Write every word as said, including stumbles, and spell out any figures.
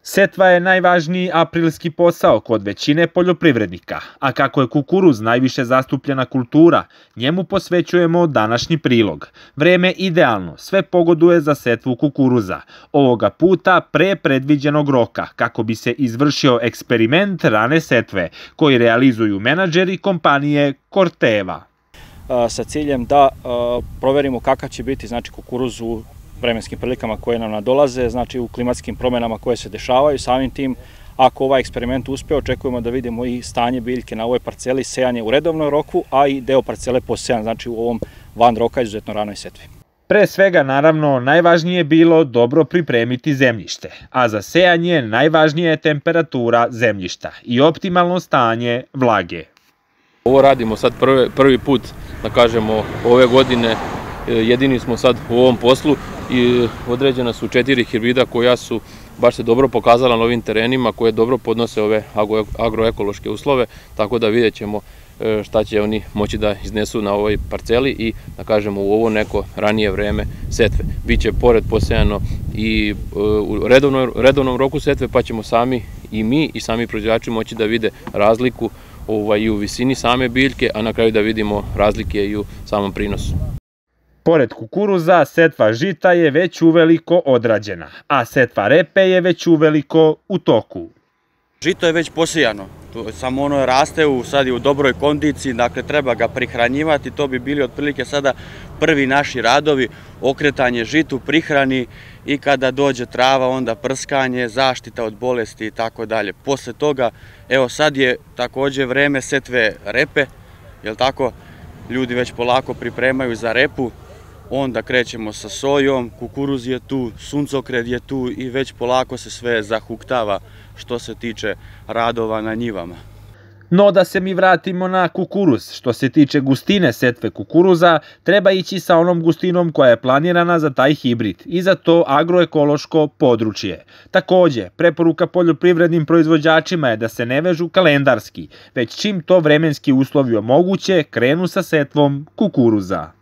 Setva je najvažniji aprilski posao kod većine poljoprivrednika, a kako je kukuruz najviše zastupljena kultura, njemu posvećujemo današnji prilog. Vreme idealno, sve pogoduje za setvu kukuruza, ovoga puta pre predviđenog roka, kako bi se izvršio eksperiment rane setve, koji realizuju menadžeri kompanije Corteva. Sa ciljem da proverimo kakav će biti znači, kukuruz u vremenskim prilikama koje nam nadolaze, znači u klimatskim promjenama koje se dešavaju. Samim tim, ako ovaj eksperiment uspe, očekujemo da vidimo i stanje biljke na ovoj parceli, sejanje u redovnom roku, a i deo parcele posejan, znači u ovom van roka izuzetno ranoj setvi. Pre svega, naravno, najvažnije je bilo dobro pripremiti zemljište, a za sejanje najvažnija je temperatura zemljišta i optimalno stanje vlage. Ovo radimo sad prvi, prvi put, da kažemo, ove godine. Jedini smo sad u ovom poslu i određena su četiri hibrida koja su baš se dobro pokazala na ovim terenima, koje dobro podnose ove agroekološke uslove, tako da vidjet ćemo šta će oni moći da iznesu na ovoj parceli i da kažemo u ovo neko ranije vreme setve. Biće pored posejano i u redovnom, redovnom roku setve, pa ćemo sami i mi i sami proizvođači moći da vide razliku ovaj, i u visini same biljke, a na kraju da vidimo razlike i u samom prinosu. Pored kukuruza, setva žita je već uveliko odrađena, a setva repe je već uveliko u toku. Žito je već posijano, samo ono raste, u, sad je u dobroj kondiciji, dakle treba ga prihranjivati, to bi bili otprilike sada prvi naši radovi, okretanje žitu, prihrani i kada dođe trava onda prskanje, zaštita od bolesti i tako dalje. Posle toga, evo sad je također vreme setve repe, jel tako, ljudi već polako pripremaju za repu. Onda krećemo sa sojom, kukuruz je tu, suncokret je tu i već polako se sve zahuktava što se tiče radova na njivama. No da se mi vratimo na kukuruz, što se tiče gustine setve kukuruza, treba ići sa onom gustinom koja je planirana za taj hibrid i za to agroekološko područje. Takođe, preporuka poljoprivrednim proizvođačima je da se ne vežu kalendarski, već čim to vremenski uslovi omoguće, krenu sa setvom kukuruza.